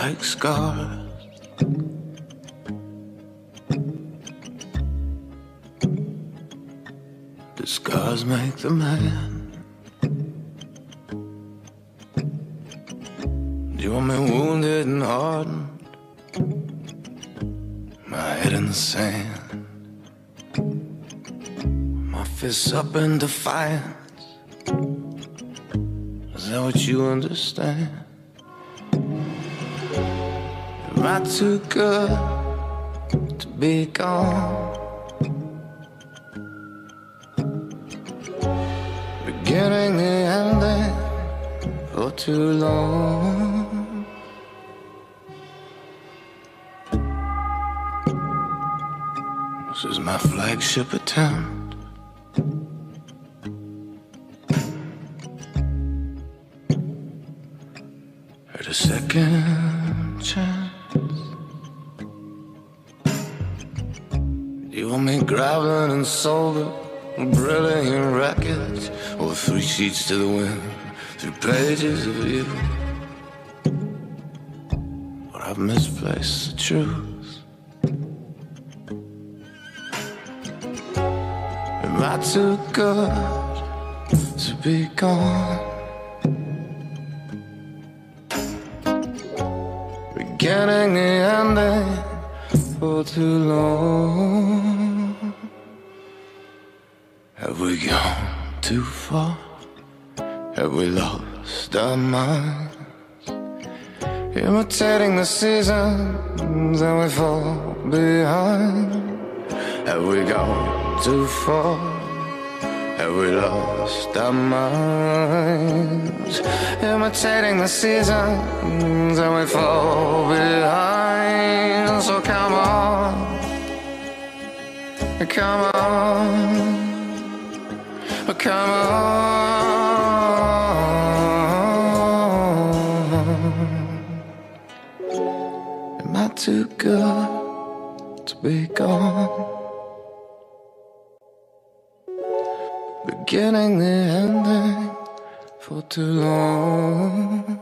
like scars. The scars make the man. You want me wounded and hardened, my head in the sand, my fists up in defiance. Is that what you understand? Am I too good to be gone? Beginning the ending for too long. This is my flagship attempt. At a second chance. You want me groveling and sober, brilliant wreckage, or 3 sheets to the wind, 3 pages of you. But I've misplaced the truth. Am I too good to be gone? Beginning the ending for too long. Have we gone too far? Have we lost our minds? Imitating the seasons and we fall behind. Have we gone too far? Have we lost our minds? Imitating the seasons and we fall behind. So come on, come on, come on. Am I too good to be gone? Beginning the ending for too long.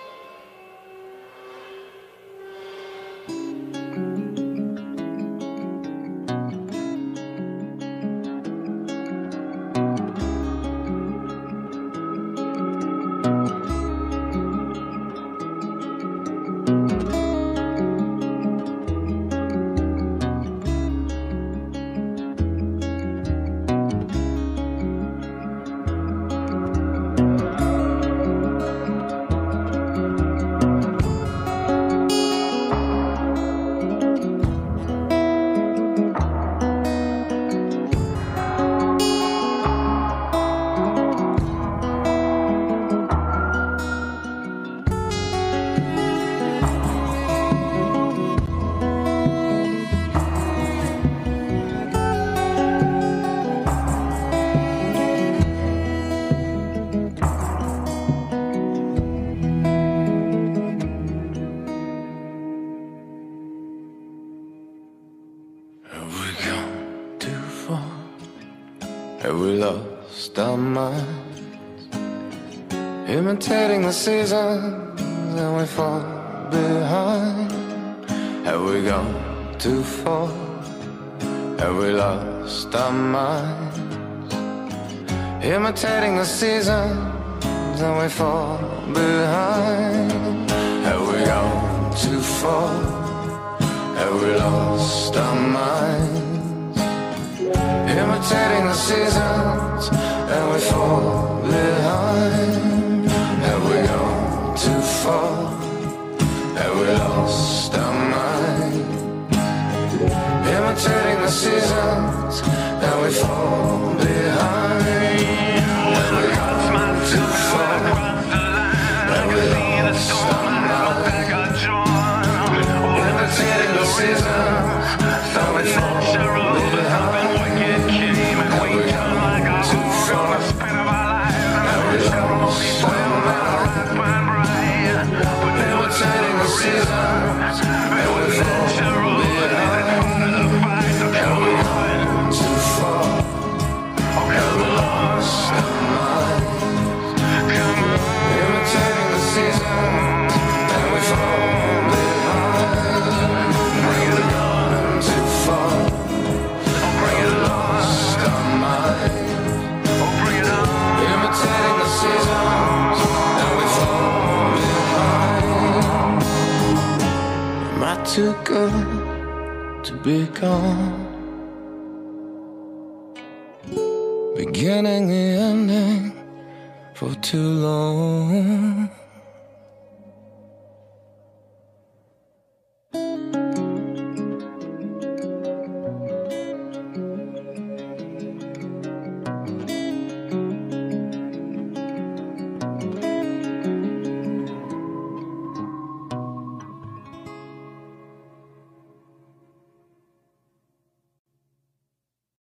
Have we lost our minds? Imitating the seasons and we fall behind. Have we gone too far? Have we lost our minds? Imitating the seasons and we fall behind. Have we gone too far? Have we lost our minds? Imitating the seasons and we fall behind. Have we gone too far? Have we lost our mind? Imitating the seasons and we fall behind. Have we gone too far? Have we lost our mind? Imitating the seasons and we fall behind. Imitating the seasons and we fall be gone. Beginning the ending for too long.